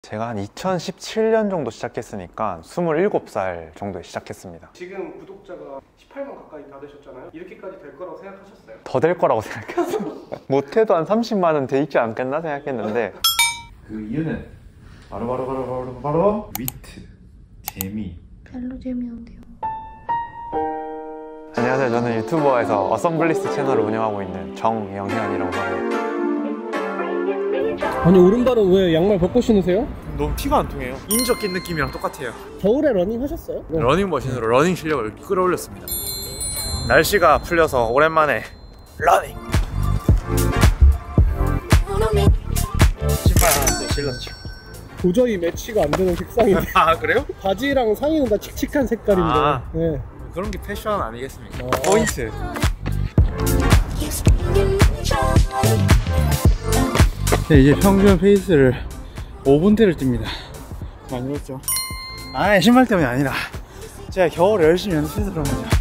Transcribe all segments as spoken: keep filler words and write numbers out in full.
제가 한 이천십칠 년 정도 시작했으니까 스물일곱 살 정도에 시작했습니다. 지금 구독자가 십팔만 가까이 다 되셨잖아요. 이렇게까지 될 거라고 생각하셨어요? 더 될 거라고 생각했어요. 못해도 한 삼십만 원 돼 있지 않겠나 생각했는데 그 이유는 바로 바로 바로 바로 바로 위트, 재미. 별로 재미없네요. 안녕하세요. 저는 유튜버에서 어썸블리스 채널을 운영하고 있는 정영현이라고 하고요. 아니 오른발은 왜 양말 벗고 신으세요? 너무 피가 안 통해요. 인저 낀 느낌이랑 똑같아요. 겨울에 러닝 하셨어요? 러닝머신으로 러닝 실력을 끌어올렸습니다. 날씨가 풀려서 오랜만에 러닝. 신발 하나 더 신었죠. 도저히 매치가 안 되는 색상인데. 아 그래요? 바지랑 상의는 다 칙칙한 색깔인데. 아. 네. 그런 게 패션 아니겠습니까? 어. 포인트. 네, 이제 평균 페이스를 오 분대를 뜁니다. 많이 늘었죠? 아, 신발 때문이 아니라 제가 겨울에 열심히 연습해서 그런 거죠.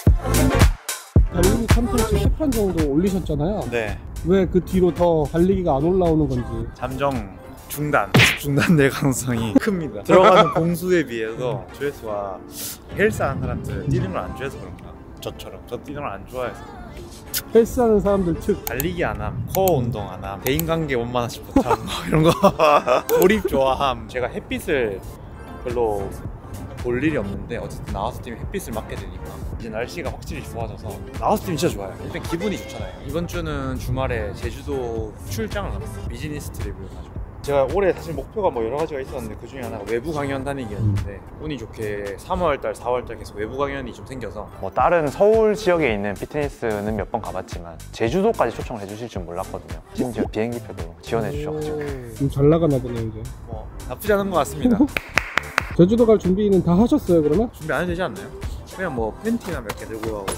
달리기 컨텐츠 세 편 정도 올리셨잖아요. 네. 왜 그 뒤로 더 달리기가 안 올라오는 건지. 잠정 중단, 중단될 가능성이 큽니다. 들어가는 공수에 비해서 조회수와 헬스하는 사람들 뛰는 걸 안 좋아해서 그런가? 저처럼 저 뛰는 걸 안 좋아해서. 헬스하는 사람들 특 달리기 안 함, 코어 운동 안 함, 대인관계 원만하지 못함 뭐 이런 거 몰입 좋아함. 제가 햇빛을 별로 볼 일이 없는데 어쨌든 나와서 뛰면 햇빛을 맞게 되니까 이제 날씨가 확실히 좋아져서 나와서 뛰면 진짜 좋아요. 일단 기분이 좋잖아요. 이번 주는 주말에 제주도 출장을 갔어요. 비즈니스 트립을 가지고. 제가 올해 사실 목표가 뭐 여러 가지가 있었는데 그 중에 하나가 외부 강연 다니기였는데 운이 좋게 삼월달, 사월달 계속 외부 강연이 좀 생겨서 뭐 다른 서울 지역에 있는 피트니스는 몇 번 가봤지만 제주도까지 초청을 해주실 줄 몰랐거든요. 심지어 비행기표도 지원해 주셔가지고 좀 잘 나가나 보네요 이제. 뭐 나쁘지 않은 것 같습니다. 제주도 갈 준비는 다 하셨어요 그러면? 준비 안 해도 되지 않나요? 그냥 뭐 팬티나 몇 개 들고 가고.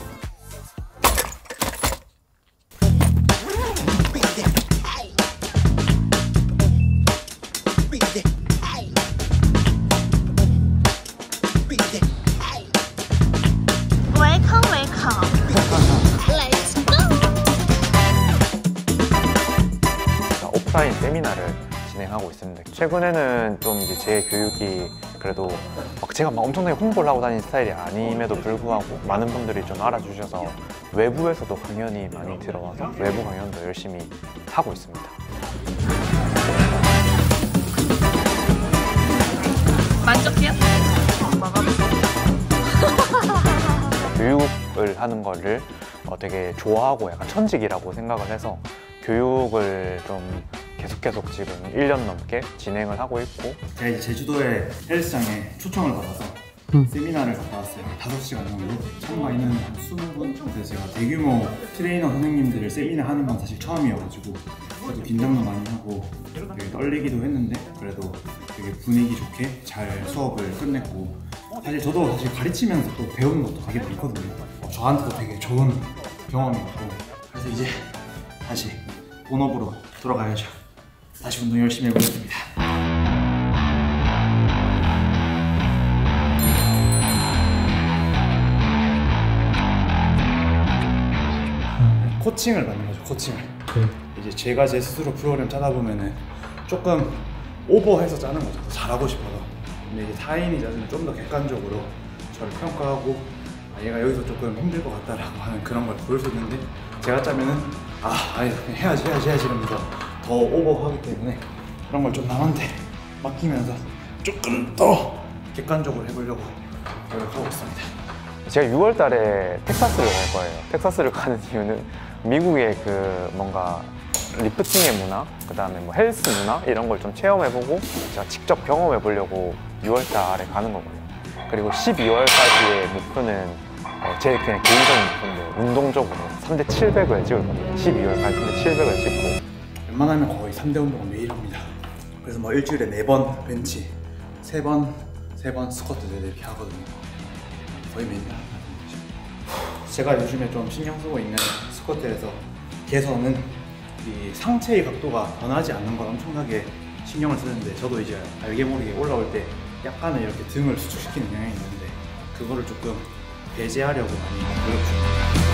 웰컴 웰컴. Let's go. 오프라인 세미나를 진행하고 있습니다. 최근에는 좀 이제 제 교육이 그래도 막 제가 막 엄청나게 홍보를 하고 다니는 스타일이 아님에도 불구하고 많은 분들이 좀 알아주셔서 외부에서도 강연이 많이 들어와서 외부 강연도 열심히 하고 있습니다. 만족해요? 교육을 하는 거를 어 되게 좋아하고 약간 천직이라고 생각을 해서 교육을 좀 계속 계속 지금 일 년 넘게 진행을 하고 있고. 제가 이제 제주도의 헬스장에 초청을 받아서 음. 세미나를 갔다 왔어요. 다섯 시간 정도 참가인은 한 이십 분 정도. 제가 대규모 트레이너 선생님들을 세미나 하는 건 사실 처음이어가지고 그래도 긴장도 많이 하고 되게 떨리기도 했는데 그래도 되게 분위기 좋게 잘 수업을 끝냈고, 사실 저도 사실 가르치면서 또 배우는 것도 되게 많거든요. 어, 저한테도 되게 좋은 경험이었고, 그래서 이제 다시 본업으로 돌아가야죠. 다시 운동 열심히 해보겠습니다. 코칭을 받는 거죠. 코칭을. 네. 이제 제가 제 스스로 프로그램 짜다 보면은 조금 오버해서 짜는 거죠. 더 잘하고 싶어서. 근데 이제 타인이 짜주면 좀 더 객관적으로 저를 평가하고 아, 얘가 여기서 조금 힘들 것 같다라고 하는 그런 걸 보일 수 있는데, 제가 짜면은 아 아니 해야지 해야지 해야지 이러면서 더 오버하기 때문에 그런 걸 좀 남한테 맡기면서 조금 더 객관적으로 해보려고 노력하고 있습니다. 제가 유월 달에 텍사스를 갈 거예요. 텍사스를 가는 이유는 미국의 그 뭔가 리프팅의 문화, 그 다음에 뭐 헬스 문화 이런 걸 좀 체험해보고 제가 직접 경험해보려고 유월 달에 가는 거거든요. 그리고 십이월까지의 목표는 어, 제 그냥 개인적인 목표인데 운동적으로 삼 대 칠백을 찍을 겁니다. 십이월까지 삼 대 칠백을 찍고 웬만하면 거의 삼 대 운동을 매일 합니다. 그래서 뭐 일주일에 네 번 벤치, 세 번, 세 번 스쿼트 이렇게 하거든요. 거의 매일 하는 거죠. 제가 요즘에 좀 신경 쓰고 있는 스쿼트에서 개선은 이 상체의 각도가 변하지 않는 건 엄청나게 신경을 쓰는데, 저도 이제 알게 모르게 올라올 때 약간은 이렇게 등을 수축시키는 경향이 있는데 그거를 조금 배제하려고 많이 노력 중입니다.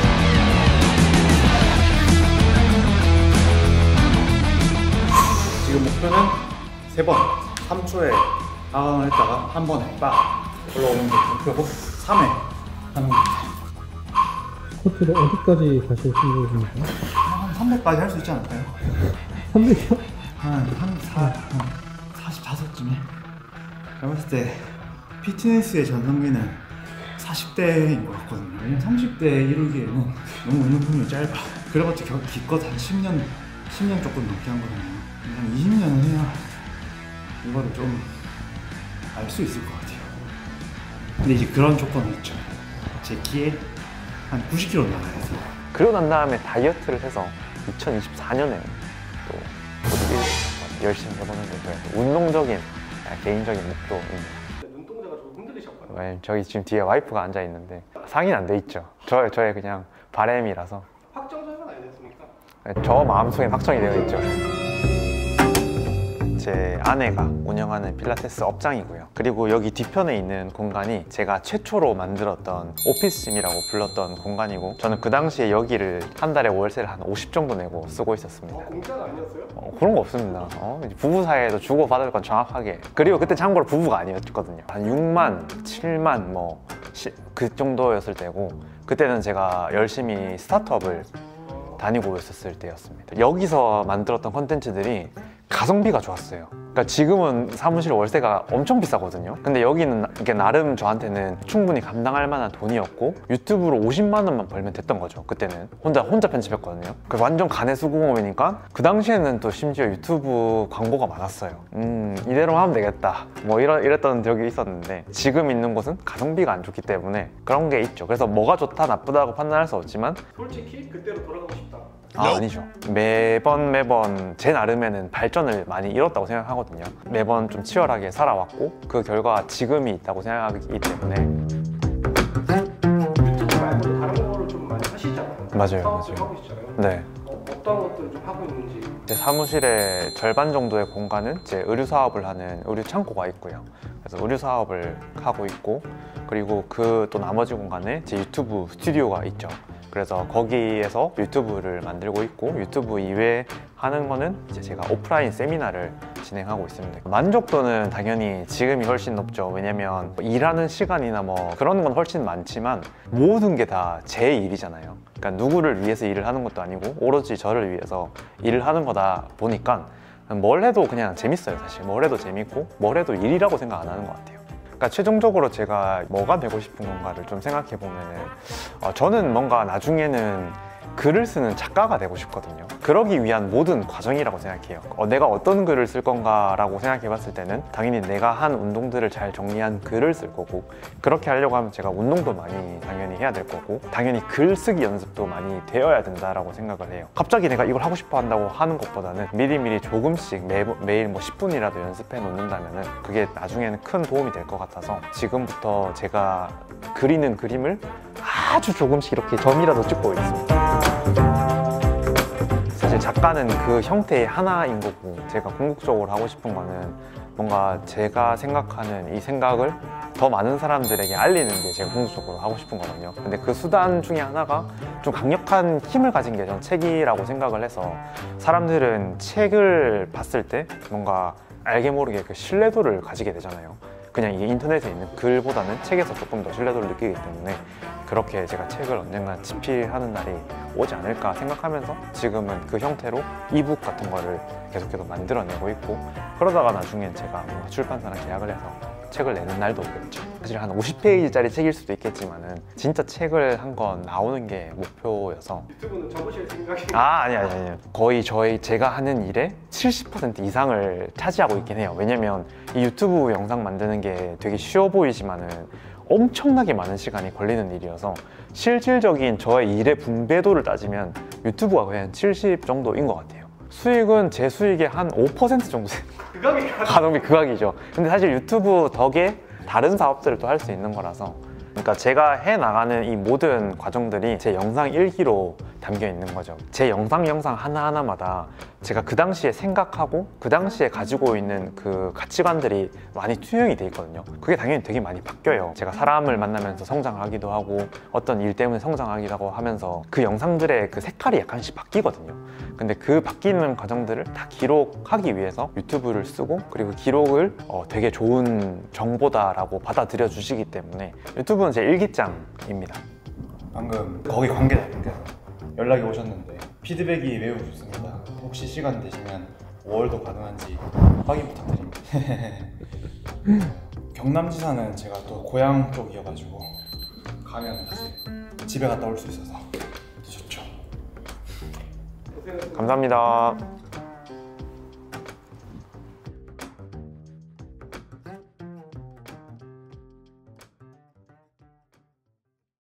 지금 지금 목표는 세 번, 삼 초에 하강을 했다가 한 번에 빡 올라오는 게 목표고 삼 회 하는 겁니다. 코트를 어디까지 가실 생각입니까? 한 삼백까지 할 수 있지 않을까요? 삼백이요? 한, 한, 사, 한 사십오쯤에 제가 봤을 때 피트니스의 전성기는 사십 대인 것 같거든요. 왜냐면 삼십 대 이루기에는 너무 운동통이 짧아. 그래봤자 겨- 기껏 한 십 년, 십 년 조금 넘게 한 거잖아요. 한 이십 년은 해야 이거를 좀 알 수 있을 것 같아요. 근데 이제 그런 조건이 있죠. 제 키에 한 구십 킬로그램 나가야 돼서. 그러고 난 다음에 다이어트를 해서 이천이십사 년에 또 보디빌딩 열심히 해보는 게 운동적인 개인적인 목표입니다. 눈동자가 좀 흔들리셨거든요. 왜냐면 저기 지금 뒤에 와이프가 앉아 있는데 상의는 안 돼 있죠. 저, 저의 그냥 바램이라서 확정적은 아니겠습니까? 저 마음속엔 확정이 되어 있죠. 제 아내가 운영하는 필라테스 업장이고요. 그리고 여기 뒤편에 있는 공간이 제가 최초로 만들었던 오피스짐이라고 불렀던 공간이고, 저는 그 당시에 여기를 한 달에 월세를 한 오십 정도 내고 쓰고 있었습니다. 어, 공짜는 아니었어요? 어, 그런 거 없습니다. 어, 부부 사이에도 주고 받을 건 정확하게. 그리고 그때 참고로 부부가 아니었거든요. 한 육만, 칠만 뭐 그 정도였을 때고, 그때는 제가 열심히 스타트업을 다니고 있었을 때였습니다. 여기서 만들었던 콘텐츠들이 가성비가 좋았어요. 그러니까 지금은 사무실 월세가 엄청 비싸거든요. 근데 여기는 이게 나름 저한테는 충분히 감당할 만한 돈이었고, 유튜브로 오십만 원만 벌면 됐던 거죠. 그때는 혼자 혼자 편집했거든요. 그 완전 간해수공업이니까 그 당시에는 또 심지어 유튜브 광고가 많았어요. 음 이대로 하면 되겠다 뭐 이런 이랬던 적이 있었는데, 지금 있는 곳은 가성비가 안 좋기 때문에 그런 게 있죠. 그래서 뭐가 좋다 나쁘다고 판단할 수 없지만, 솔직히 그때로 돌아가고 싶다. 아, 아니죠. 매번 매번 제 나름에는 발전을 많이 이뤘다고 생각하거든요. 매번 좀 치열하게 살아왔고, 그 결과 지금이 있다고 생각하기 때문에. 유튜브 말고도 다른 거를 좀 많이 하시잖아요. 맞아요, 사업을 맞아요. 하고 있잖아요. 네. 어, 어떤 것들을 좀 하고 있는지. 제 사무실의 절반 정도의 공간은 제 의류 사업을 하는 의류 창고가 있고요. 그래서 의류 사업을 하고 있고, 그리고 그 또 나머지 공간에 제 유튜브 스튜디오가 있죠. 그래서 거기에서 유튜브를 만들고 있고, 유튜브 이외에 하는 거는 이제 제가 오프라인 세미나를 진행하고 있습니다. 만족도는 당연히 지금이 훨씬 높죠. 왜냐면 일하는 시간이나 뭐 그런 건 훨씬 많지만 모든 게 다 제 일이잖아요. 그러니까 누구를 위해서 일을 하는 것도 아니고 오로지 저를 위해서 일을 하는 거다 보니까 뭘 해도 그냥 재밌어요. 사실 뭘 해도 재밌고 뭘 해도 일이라고 생각 안 하는 것 같아요. 그러니까 최종적으로 제가 뭐가 되고 싶은 건가를 좀 생각해 보면은, 어, 저는 뭔가 나중에는 글을 쓰는 작가가 되고 싶거든요. 그러기 위한 모든 과정이라고 생각해요. 어, 내가 어떤 글을 쓸 건가라고 생각해 봤을 때는 당연히 내가 한 운동들을 잘 정리한 글을 쓸 거고, 그렇게 하려고 하면 제가 운동도 많이 당연히 해야 될 거고, 당연히 글쓰기 연습도 많이 되어야 된다라고 생각을 해요. 갑자기 내가 이걸 하고 싶어 한다고 하는 것보다는 미리미리 조금씩 매, 매일 뭐 십 분이라도 연습해 놓는다면은 그게 나중에는 큰 도움이 될 것 같아서, 지금부터 제가 그리는 그림을 아주 조금씩 이렇게 점이라도 찍고 있습니다. 사실 작가는 그 형태의 하나인 거고, 제가 궁극적으로 하고 싶은 거는 뭔가 제가 생각하는 이 생각을 더 많은 사람들에게 알리는 게 제가 궁극적으로 하고 싶은 거거든요. 근데 그 수단 중에 하나가 좀 강력한 힘을 가진 게 전 책이라고 생각을 해서, 사람들은 책을 봤을 때 뭔가 알게 모르게 그 신뢰도를 가지게 되잖아요. 그냥 이게 인터넷에 있는 글보다는 책에서 조금 더 신뢰도를 느끼기 때문에, 그렇게 제가 책을 언젠가 집필하는 날이 오지 않을까 생각하면서 지금은 그 형태로 이북 같은 거를 계속해서 만들어내고 있고, 그러다가 나중엔 제가 뭔가 출판사랑 계약을 해서 책을 내는 날도 오겠죠. 사실 한 오십 페이지짜리 책일 수도 있겠지만은 진짜 책을 한 권 나오는 게 목표여서. 유튜브는 접으실 생각이. 아 아니 아니 아니 거의 저희 제가 하는 일의 칠십 퍼센트 이상을 차지하고 있긴 해요. 왜냐면 이 유튜브 영상 만드는 게 되게 쉬워 보이지만은 엄청나게 많은 시간이 걸리는 일이어서, 실질적인 저의 일의 분배도를 따지면 유튜브가 거의 한 칠십 정도인 것 같아요. 수익은 제 수익의 한 오 퍼센트 정도 그각이 가성비 극악이죠. 근데 사실 유튜브 덕에 다른 사업들을 또 할 수 있는 거라서, 그러니까 제가 해 나가는 이 모든 과정들이 제 영상 일기로 다 담겨 있는 거죠. 제 영상 영상 하나하나마다 제가 그 당시에 생각하고 그 당시에 가지고 있는 그 가치관들이 많이 투영이 돼 있거든요. 그게 당연히 되게 많이 바뀌어요. 제가 사람을 만나면서 성장하기도 하고 어떤 일 때문에 성장하기도 하고 하면서 그 영상들의 그 색깔이 약간씩 바뀌거든요. 근데 그 바뀌는 과정들을 다 기록하기 위해서 유튜브를 쓰고, 그리고 기록을 어, 되게 좋은 정보다라고 받아들여 주시기 때문에 유튜브는 제 일기장입니다. 방금 거기 관계자분께서 연락이 오셨는데 피드백이 매우 좋습니다. 혹시 시간 되시면 오월도 가능한지 확인 부탁드립니다. 경남지사는 제가 또 고향 쪽이어가지고 가면 이제 집에 갔다 올 수 있어서 좋죠. 감사합니다.